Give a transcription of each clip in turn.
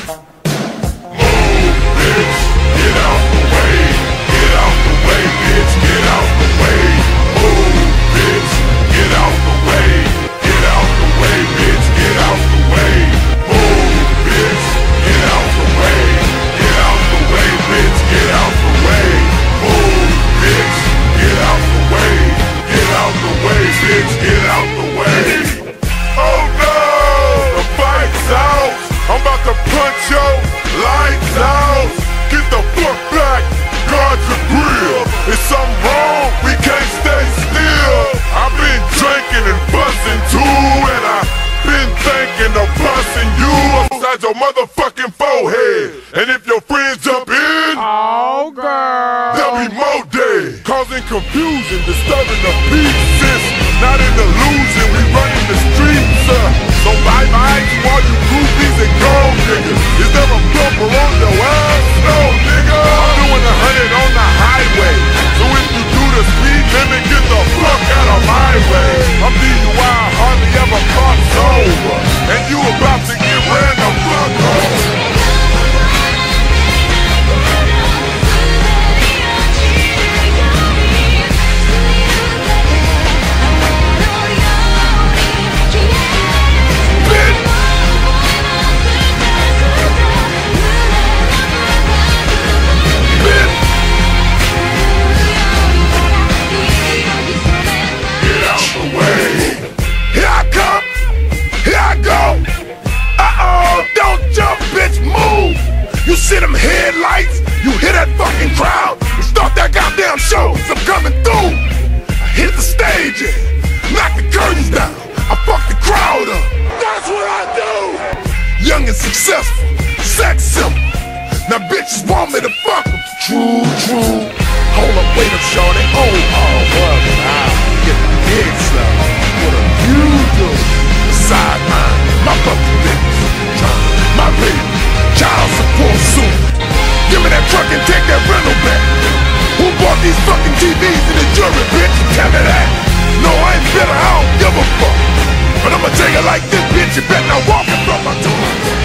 Your motherfucking forehead. And if your friends jump in, oh girl, there'll be more dead. Causing confusion, disturbing the peace. Not an illusion, we running the streets. So bye-bye to all you groupies and gold niggas. Is there a bumper on your ass? No, nigga. I'm doing 100 on the highway. So if you do the speed limit, get the fuck out of my way. I'm DUI, hardly ever caught sober. And you about to get ran the fuck over. You see them headlights, you hear that fucking crowd, and start that goddamn show, so I'm coming through. I hit the stage and knock the curtains down, I fuck the crowd up. That's what I do. Young and successful, sex simple. Now bitches want me to fuck them. True, true. Hold up, wait up, shorty. Oh, well, get the big stuff. What do you do? Beside mine, my fucking bitch, my baby. Child support suit. Give me that truck and take that rental back. Who bought these fucking TVs in the jury, bitch? Tell me that. No, I ain't bitter, I don't give a fuck. But I'ma tell you like this, bitch, you better not walk in front of my door.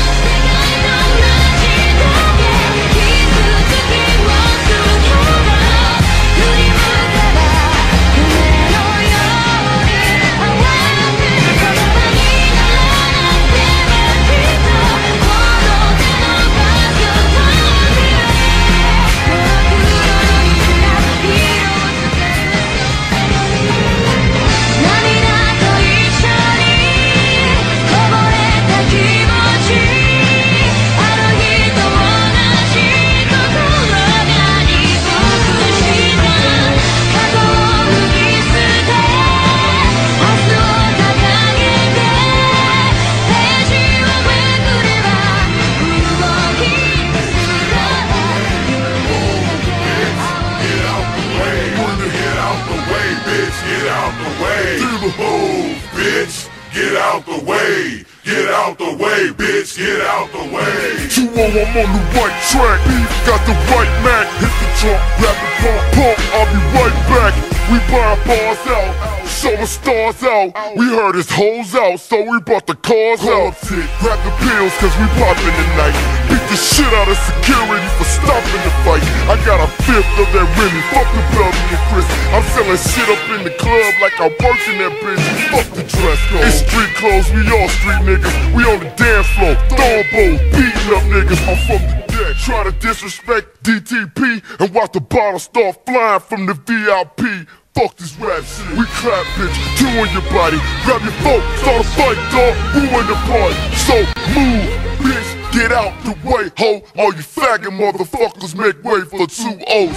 Bitch, get out the way. 2-0, I'm on the right track. Beef got the right Mac. Hit the trunk, grab the pump, I'll be right back. We burn bars out, show the stars out. We heard his hoes out, so we brought the cars out. Grab the pills, cause we poppin' tonight. Beat the shit out of security for stopping the fight. I got a fifth of that Remy, fuck the Belly and Chris. I'm selling shit up in the club like I work in that bitch. Fuck the dress code. It's street clothes, we all street niggas. We on the dance floor, throwing bowls, beating up niggas. I'm from the deck. Try to disrespect DTP and watch the bottle start flying from the VIP. Fuck this rap shit. We clap, bitch. Two on your body. Grab your phone, start a fight, dog. Ruin the party. So move, bitch. Get out the way, ho. All you faggot motherfuckers make way for 2-0.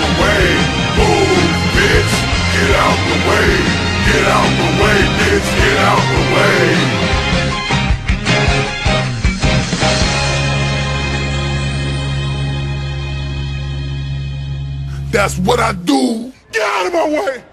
the way. Move, bitch. Get out the way. Get out the way, bitch. Get out the way. That's what I do. Get out of my way.